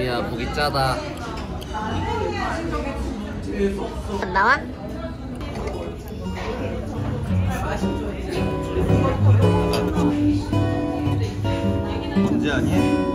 아니야, 고기 짜다. 안 나와? 언제 아니?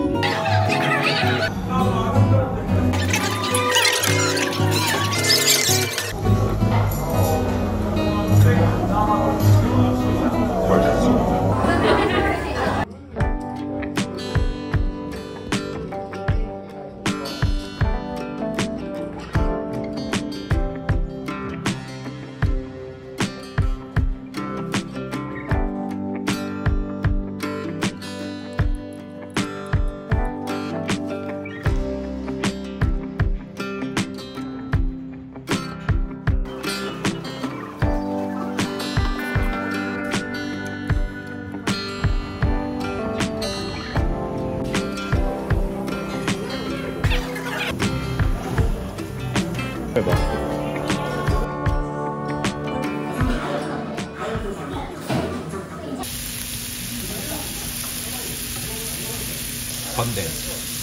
해봐. 반대.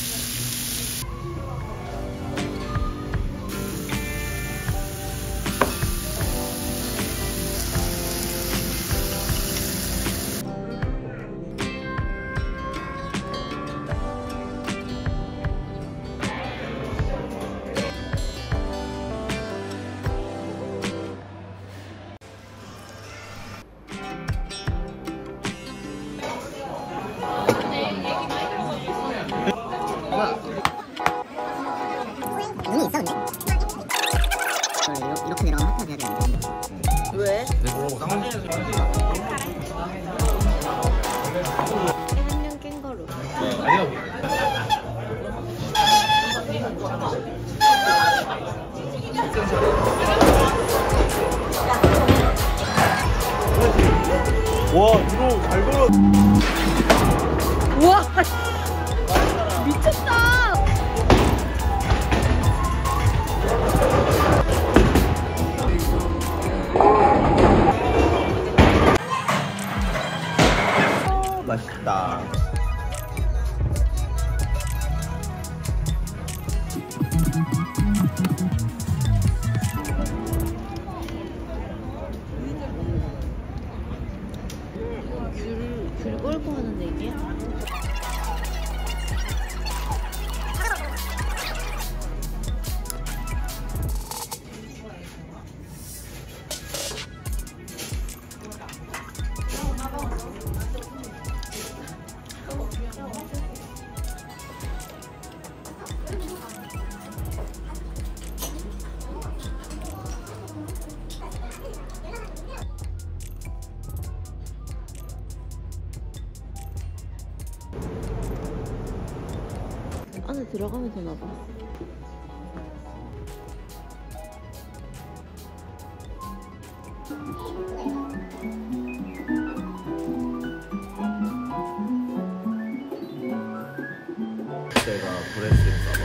눈이 있어 근데? 이렇게 내려가면 핫하게 해야 되는데 왜? 한년 캥거루 와, 이거 잘 걸어. 우와 미쳤다. 맛있다. 귤 걸고 하는 얘기야? 안에 들어가면 되나봐. 내가 브레스인가봐.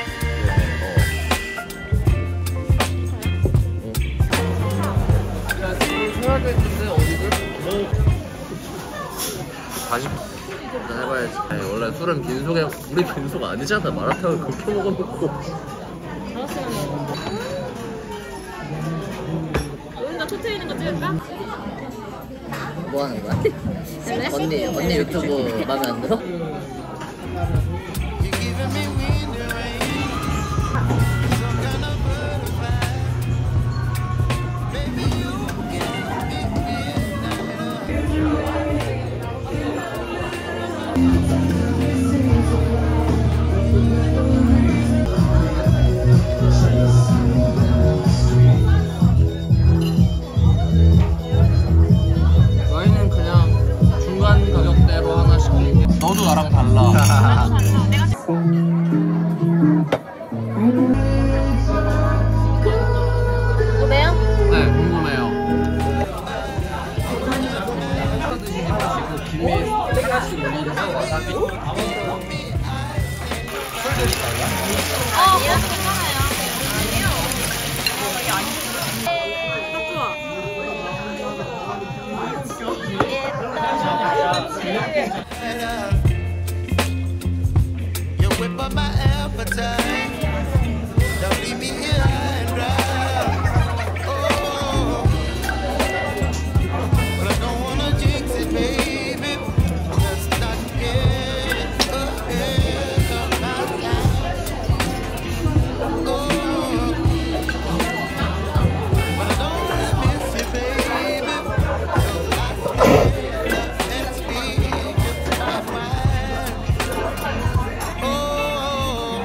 야, 지금 해야 되는데 어디든? 다시 일단 해봐야지. 아니, 원래 술은 빈속에 우리 빈속 아니잖아. 마라탕을 그렇게 먹어놓고. 우리 나 토트 있는 거 찍을까? 뭐 하는 거야? 언니 유튜브 마음에 안 들어? 저희는 그냥 중간 가격대로 하나 시킬게. 너도 나랑 달라. 궁금해요? 네, 궁금해요. 드시지 마시고 김에 스테이크씩 올려서 와사비. 술 드실까요? 괜찮아요. You whip up my appetite. time. Don't leave me here high and dry. Oh, but I don't wanna jinx it, baby. Let's not get ahead of my time. Oh, but I don't wanna miss you, baby. So I stand up and speak my mind. Oh.